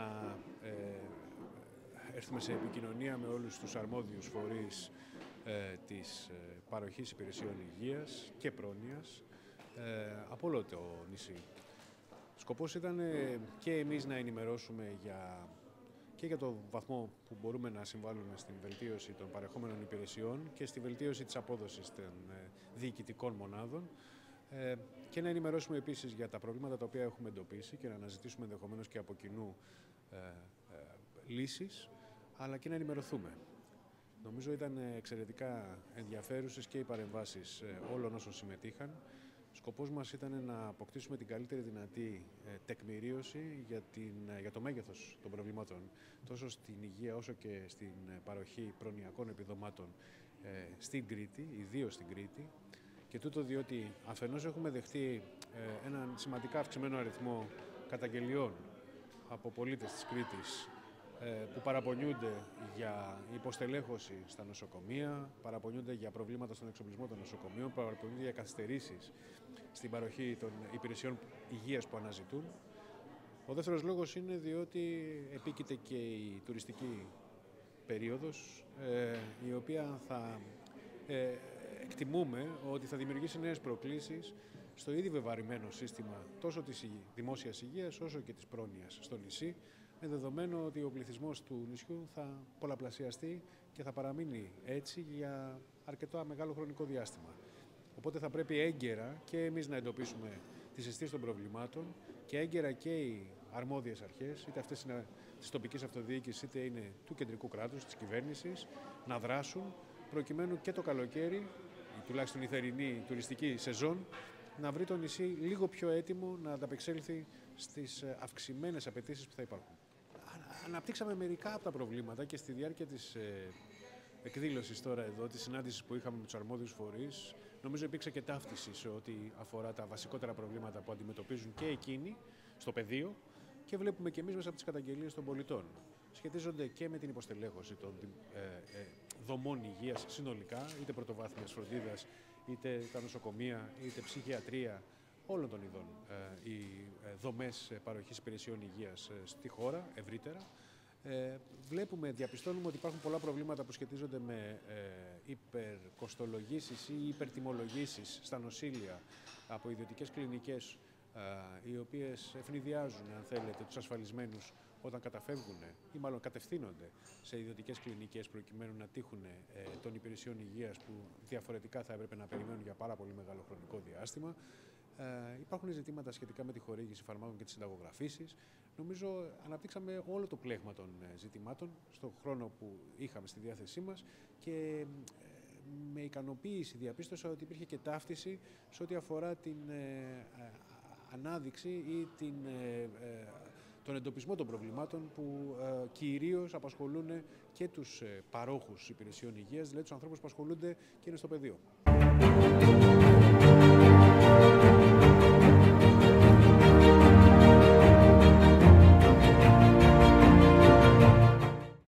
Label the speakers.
Speaker 1: έρθουμε σε επικοινωνία με όλους τους αρμόδιους φορείς της παροχής υπηρεσιών υγείας και πρόνοιας από όλο το νησί. Σκοπός ήταν και εμείς να ενημερώσουμε και για το βαθμό που μπορούμε να συμβάλλουμε στην βελτίωση των παρεχόμενων υπηρεσιών και στη βελτίωση της απόδοσης των διοικητικών μονάδων και να ενημερώσουμε επίσης για τα προβλήματα τα οποία έχουμε εντοπίσει και να αναζητήσουμε ενδεχομένως και από κοινού λύσεις, αλλά και να ενημερωθούμε. Νομίζω ήταν εξαιρετικά ενδιαφέρουσες και οι παρεμβάσεις όλων όσων συμμετείχαν. Σκοπός μας ήταν να αποκτήσουμε την καλύτερη δυνατή τεκμηρίωση για το μέγεθος των προβλημάτων τόσο στην υγεία όσο και στην παροχή προνοιακών επιδομάτων στην Κρήτη, ιδίως στην Κρήτη. Και τούτο διότι αφενός έχουμε δεχτεί έναν σημαντικά αυξημένο αριθμό καταγγελιών από πολίτες της Κρήτης που παραπονιούνται για υποστελέχωση στα νοσοκομεία, παραπονιούνται για προβλήματα στον εξοπλισμό των νοσοκομείων, παραπονιούνται για καθυστερήσεις στην παροχή των υπηρεσιών υγείας που αναζητούν. Ο δεύτερος λόγος είναι διότι επίκειται και η τουριστική περίοδος, η οποία θα εκτιμούμε ότι θα δημιουργήσει νέες προκλήσεις στο ήδη βεβαρημένο σύστημα τόσο της δημόσιας υγείας όσο και της πρόνοιας στο νησί, με δεδομένο ότι ο πληθυσμός του νησιού θα πολλαπλασιαστεί και θα παραμείνει έτσι για αρκετά μεγάλο χρονικό διάστημα. Οπότε θα πρέπει έγκαιρα και εμείς να εντοπίσουμε τις αισθήσεις των προβλημάτων και έγκαιρα και οι αρμόδιες αρχές, είτε αυτές είναι της τοπικής αυτοδιοίκησης είτε είναι του κεντρικού κράτους, της κυβέρνησης, να δράσουν προκειμένου και το καλοκαίρι, τουλάχιστον η θερινή τουριστική σεζόν, να βρει το νησί λίγο πιο έτοιμο να ανταπεξέλθει στις αυξημένες απαιτήσεις που θα υπάρχουν. Αναπτύξαμε μερικά από τα προβλήματα και στη διάρκεια της εκδήλωσης τώρα εδώ, της συνάντησης που είχαμε με τους αρμόδιους φορείς, νομίζω υπήρξε και ταύτιση σε ό,τι αφορά τα βασικότερα προβλήματα που αντιμετωπίζουν και εκείνοι στο πεδίο και βλέπουμε και εμείς μέσα από τις καταγγελίες των πολιτών. Σχετίζονται και με την υποστελέχωση των δομών υγείας συνολικά, είτε πρωτοβάθμιας φροντίδας, είτε τα νοσοκομεία, είτε ψυχιατρία, όλων των ειδών οι δομές παροχής υπηρεσιών υγείας στη χώρα ευρύτερα. Διαπιστώνουμε ότι υπάρχουν πολλά προβλήματα που σχετίζονται με υπερκοστολογήσεις ή υπερτιμολογήσεις στα νοσήλια από ιδιωτικές κλινικές, οι οποίες ευνηδιάζουν, αν θέλετε, τους ασφαλισμένους όταν καταφεύγουν ή μάλλον κατευθύνονται σε ιδιωτικές κλινικές προκειμένου να τύχουν των υπηρεσιών υγείας που διαφορετικά θα έπρεπε να περιμένουν για πάρα πολύ μεγάλο χρονικό διάστημα. Υπάρχουν ζητήματα σχετικά με τη χορήγηση φαρμάκων και τις συνταγογραφήσεις. Νομίζω αναπτύξαμε όλο το πλέγμα των ζητημάτων στον χρόνο που είχαμε στη διάθεσή μας και με ικανοποίηση διαπίστωσα ότι υπήρχε και ταύτιση σε ό,τι αφορά την ανάδειξη ή τον εντοπισμό των προβλημάτων που κυρίως απασχολούν και τους παρόχους υπηρεσιών υγείας, δηλαδή τους ανθρώπους που ασχολούνται και είναι στο πεδίο.